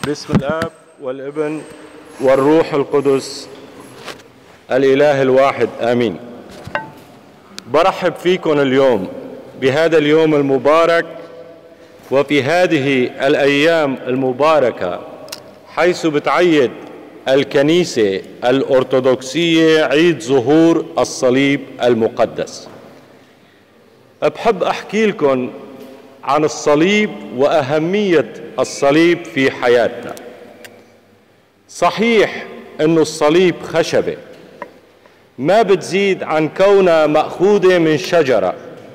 باسم الآب والابن والروح القدس الإله الواحد آمين. برحب فيكم اليوم بهذا اليوم المبارك وفي هذه الأيام المباركة، حيث بتعيد الكنيسة الأرثوذكسية عيد ظهور الصليب المقدس. بحب أحكي لكم عن الصليب وأهمية الصليب في حياتنا. صحيح أنه الصليب خشبة ما بتزيد عن كونها مأخوذة من شجرة،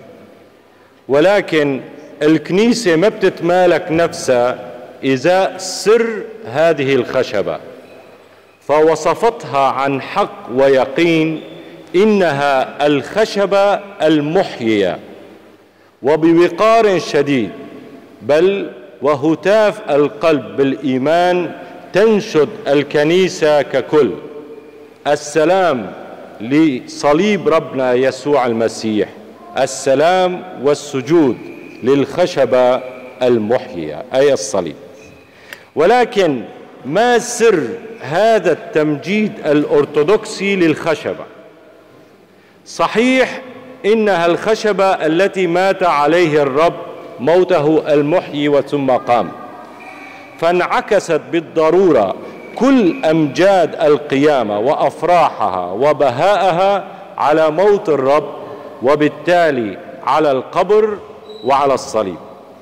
ولكن الكنيسة ما بتتمالك نفسها إزاء سر هذه الخشبة، فوصفتها عن حق ويقين إنها الخشبة المحيية، وبوقار شديد بل وهتاف القلب بالإيمان تنشد الكنيسة ككل السلام لصليب ربنا يسوع المسيح، السلام والسجود للخشبة المحيية أي الصليب. ولكن ما سر هذا التمجيد الأرثوذكسي للخشبة؟ صحيح إنها الخشبة التي مات عليه الرب موته المحيي وثم قام، فانعكست بالضرورة كل أمجاد القيامة وأفراحها وبهائها على موت الرب، وبالتالي على القبر وعلى الصليب.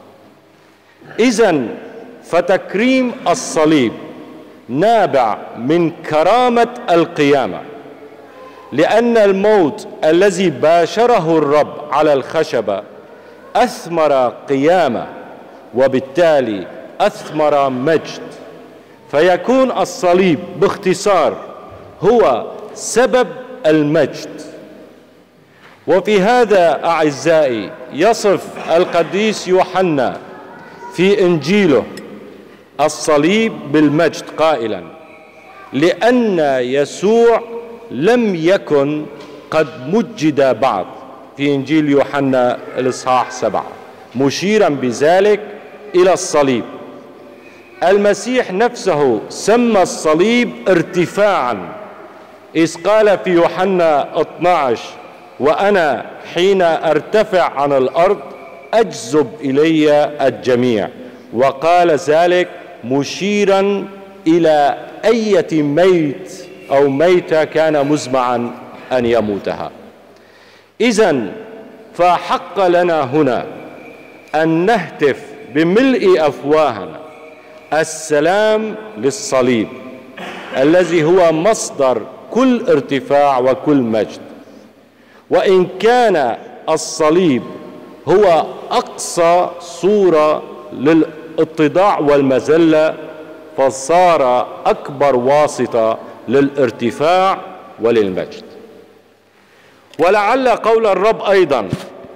إذن فتكريم الصليب نابع من كرامة القيامة، لأن الموت الذي باشره الرب على الخشبة أثمر قيامة، وبالتالي أثمر مجد، فيكون الصليب باختصار هو سبب المجد. وفي هذا أعزائي يصف القديس يوحنا في إنجيله الصليب بالمجد قائلا: لأن يسوع لم يكن قد مجد بعد، في إنجيل يوحنا الإصحاح 7، مشيرا بذلك إلى الصليب. المسيح نفسه سمى الصليب ارتفاعا، إذ قال في يوحنا 12: وأنا حين أرتفع عن الأرض أجذب إلي الجميع، وقال ذلك مشيرا إلى أية ميت أو ميتة كان مزمعا أن يموتها. إذن فحق لنا هنا أن نهتف بملء أفواهنا السلام للصليب الذي هو مصدر كل ارتفاع وكل مجد. وإن كان الصليب هو أقصى صورة للاتضاع والمذلة، فصار أكبر واسطة للارتفاع وللمجد. ولعل قول الرب أيضا: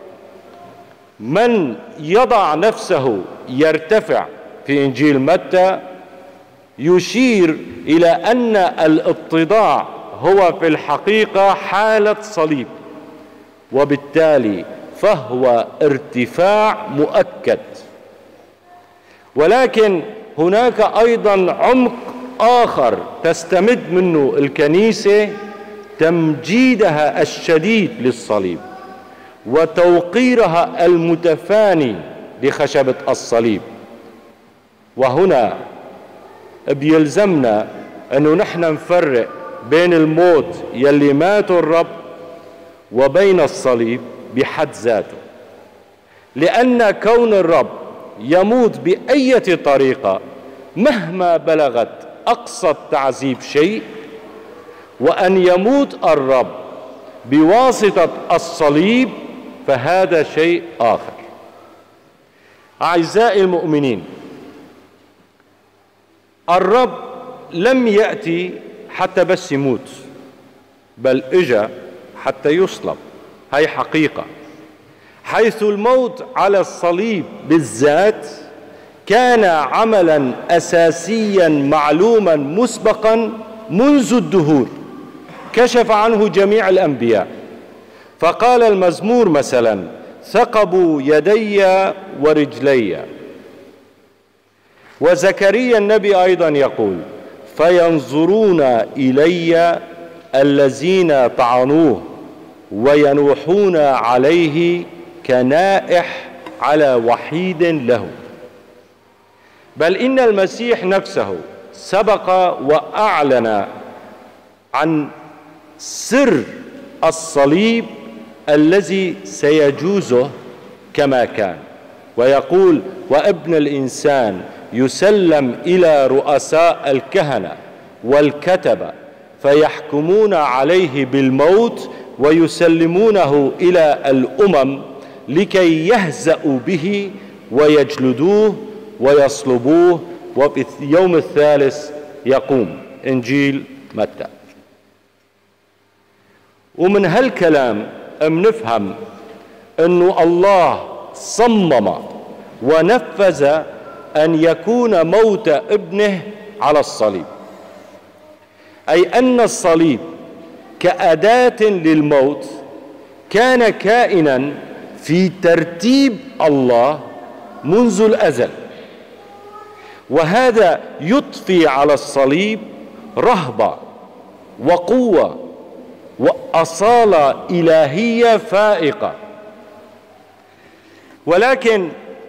من يضع نفسه يرتفع، في إنجيل متى، يشير إلى أن الاتضاع هو في الحقيقة حالة صليب، وبالتالي فهو ارتفاع مؤكد. ولكن هناك أيضا عمق آخر تستمد منه الكنيسة، تمجيدها الشديد للصليب وتوقيرها المتفاني لخشبة الصليب. وهنا بيلزمنا أنه نحن نفرق بين الموت يلي ماته الرب وبين الصليب بحد ذاته، لأن كون الرب يموت بأية طريقة مهما بلغت أقصى التعذيب شيء، وأن يموت الرب بواسطة الصليب فهذا شيء آخر. أعزائي المؤمنين، الرب لم يأتي حتى بس يموت، بل إجا حتى يصلب. هاي حقيقة، حيث الموت على الصليب بالذات كان عملا أساسيا معلوما مسبقا منذ الدهور، كشف عنه جميع الأنبياء. فقال المزمور مثلا: ثقبوا يدي ورجلي. وزكريا النبي أيضا يقول: فينظرون إلي الذين طعنوه وينوحون عليه كنائح على وحيد له. بل إن المسيح نفسه سبق وأعلن عن سر الصليب الذي سيجوزه كما كان، ويقول: وابن الإنسان يسلم إلى رؤساء الكهنة والكتبة فيحكمون عليه بالموت ويسلمونه إلى الأمم لكي يهزأوا به ويجلدوه ويصلبوه وفي اليوم الثالث يقوم. إنجيل متى. ومن هالكلام بنفهم أنه الله صمم ونفذ أن يكون موت ابنه على الصليب، أي أن الصليب كأداة للموت كان كائنا في ترتيب الله منذ الأزل، وهذا يضفي على الصليب رهبة وقوة وأصالة إلهية فائقة. ولكن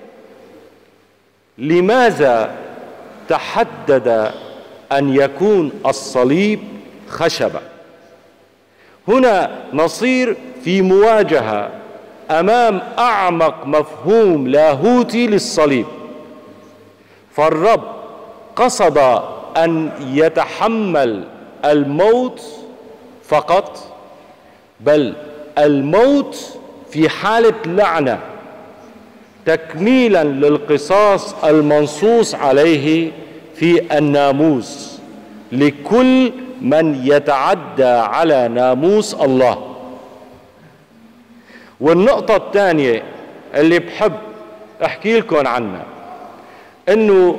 لماذا تحدد أن يكون الصليب خشبة؟ هنا نصير في مواجهة أمام أعمق مفهوم لاهوتي للصليب. فالرب قصد أن يتحمل الموت فقط، بل الموت في حالة لعنة تكميلا للقصاص المنصوص عليه في الناموس لكل من يتعدى على ناموس الله. والنقطة الثانية اللي بحب احكي لكم عنها انه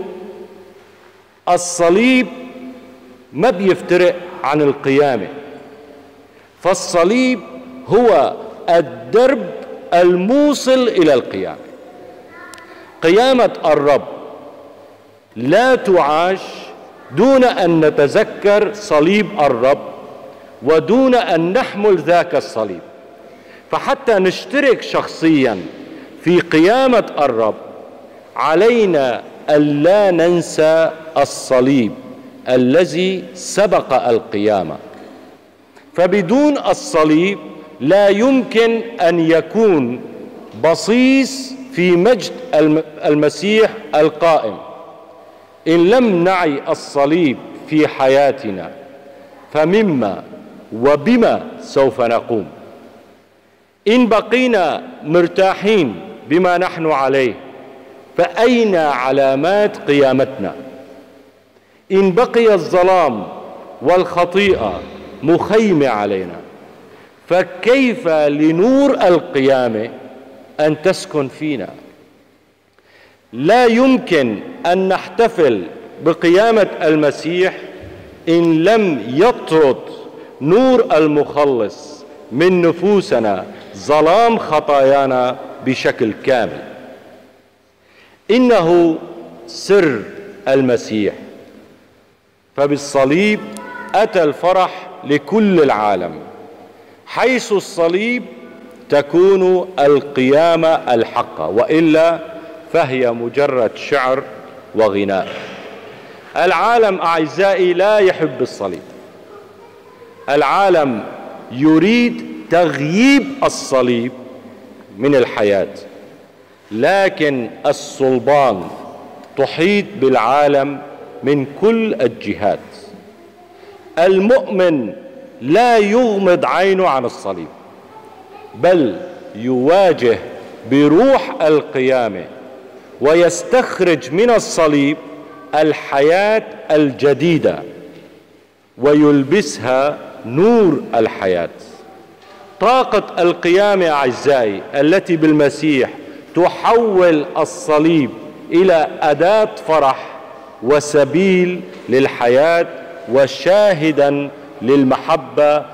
الصليب ما بيفترق عن القيامة، فالصليب هو الدرب الموصل إلى القيامة. قيامة الرب لا تعاش دون أن نتذكر صليب الرب ودون أن نحمل ذاك الصليب. فحتى نشترك شخصيا في قيامة الرب علينا ألا ننسى الصليب الذي سبق القيامة. فبدون الصليب لا يمكن أن يكون بصيص في مجد المسيح القائم. إن لم نعي الصليب في حياتنا فمما وبما سوف نقوم؟ إن بقينا مرتاحين بما نحن عليه فأين علامات قيامتنا؟ إن بقي الظلام والخطيئة مخيمة علينا فكيف لنور القيامة أن تسكن فينا؟ لا يمكن أن نحتفل بقيامة المسيح إن لم يطرد نور المخلص من نفوسنا ظلام خطايانا بشكل كامل. إنه سر المسيح، فبالصليب أتى الفرح لكل العالم. حيث الصليب تكون القيامة الحقة، وإلا فهي مجرد شعر وغناء. العالم أعزائي لا يحب الصليب. العالم يريد تغييب الصليب من الحياة، لكن الصلبان تحيط بالعالم من كل الجهات. المؤمن لا يغمض عينه عن الصليب، بل يواجه بروح القيامة ويستخرج من الصليب الحياة الجديدة ويلبسها نور الحياة. طاقة القيامة أعزائي التي بالمسيح تحول الصليب إلى أداة فرح وسبيل للحياة وشاهدا للمحبة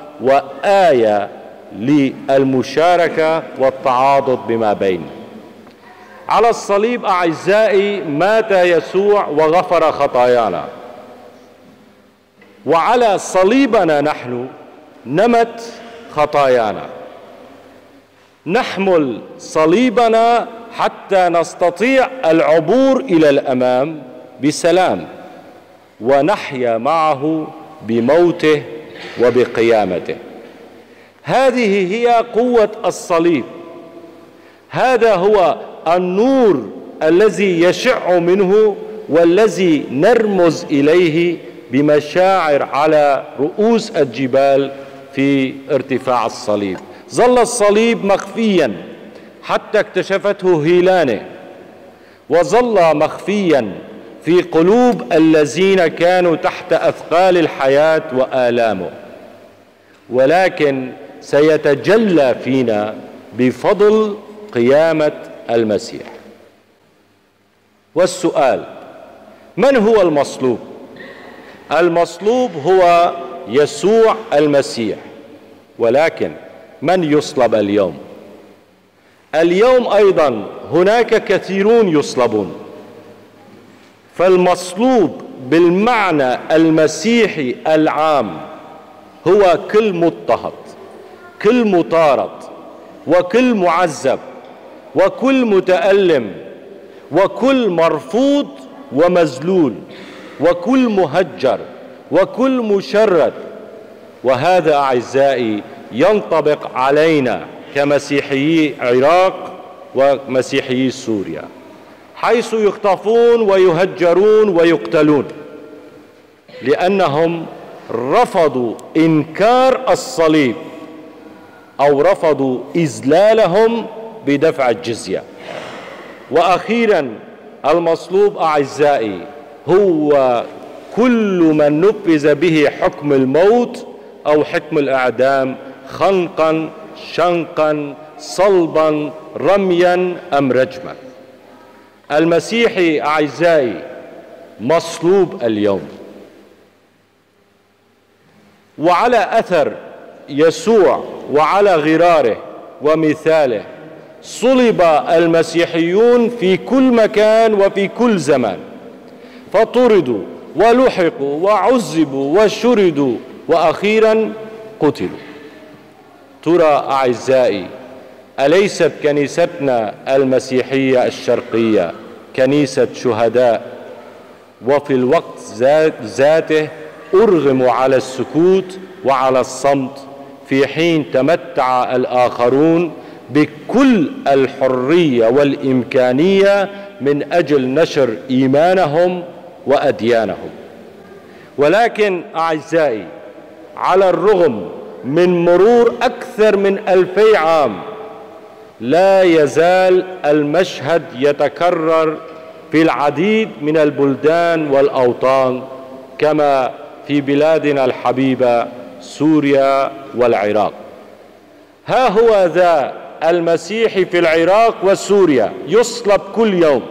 وآية للمشاركة والتعاضد بما بيننا. على الصليب أعزائي مات يسوع وغفر خطايانا، وعلى صليبنا نحن نمت خطايانا. نحمل صليبنا حتى نستطيع العبور إلى الأمام بسلام، ونحيا معه بموته وبقيامته. هذه هي قوة الصليب، هذا هو النور الذي يشع منه والذي نرمز إليه بمشاعر على رؤوس الجبال في ارتفاع الصليب. ظل الصليب مخفيا حتى اكتشفته هيلانه، وظل مخفيا في قلوب الذين كانوا تحت أثقال الحياة وآلامه، ولكن سيتجلى فينا بفضل قيامة المسيح. والسؤال: من هو المصلوب؟ المصلوب هو يسوع المسيح، ولكن من يصلب اليوم؟ اليوم أيضا هناك كثيرون يصلبون، فالمصلوب بالمعنى المسيحي العام هو كل مضطهد، كل مطارد، وكل معذب، وكل متألم، وكل مرفوض ومذلول، وكل مهجر، وكل مشرد. وهذا أعزائي ينطبق علينا كمسيحيي العراق ومسيحيي سوريا، حيث يخطفون ويهجرون ويقتلون لأنهم رفضوا إنكار الصليب أو رفضوا إذلالهم بدفع الجزية. وأخيرا المصلوب أعزائي هو كل من نفذ به حكم الموت أو حكم الإعدام، خنقا، شنقا، صلبا، رميا أم رجما. المسيحي أعزائي مصلوب اليوم، وعلى أثر يسوع وعلى غراره ومثاله صلب المسيحيون في كل مكان وفي كل زمان، فطردوا ولحقوا وعذبوا وشردوا وأخيرا قتلوا. ترى أعزائي، أليست كنيستنا المسيحية الشرقية كنيسة شهداء؟ وفي الوقت ذاته أرغموا على السكوت وعلى الصمت، في حين تمتع الآخرون بكل الحرية والإمكانية من أجل نشر إيمانهم وأديانهم. ولكن أعزائي، على الرغم من مرور أكثر من 2000 عام لا يزال المشهد يتكرر في العديد من البلدان والأوطان، كما في بلادنا الحبيبة سوريا والعراق. ها هو ذا المسيحي في العراق وسوريا يصلب كل يوم،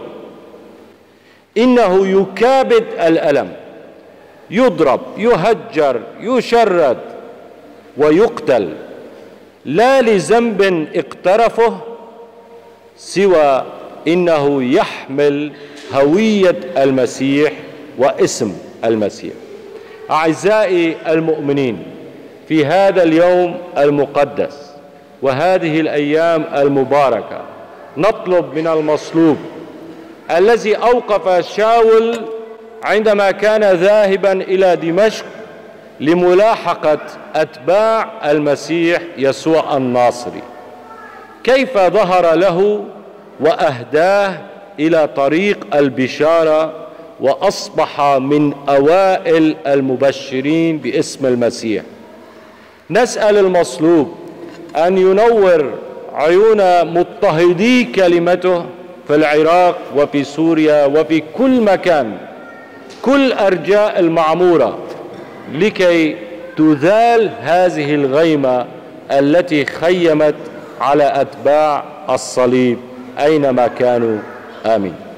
إنه يكابد الألم، يضرب، يهجر، يشرد ويقتل، لا لذنب اقترفه سوى إنه يحمل هوية المسيح واسم المسيح. أعزائي المؤمنين، في هذا اليوم المقدس وهذه الأيام المباركة نطلب من المصلوب الذي أوقف شاول عندما كان ذاهبا إلى دمشق لملاحقة أتباع المسيح يسوع الناصري، كيف ظهر له وأهداه إلى طريق البشارة، وأصبح من أوائل المبشرين باسم المسيح. نسأل المصلوب أن ينور عيون مضطهدي كلمته في العراق وفي سوريا وفي كل مكان، كل أرجاء المعمورة، لكي تزال هذه الغيمة التي خيمت على أتباع الصليب أينما كانوا. آمين.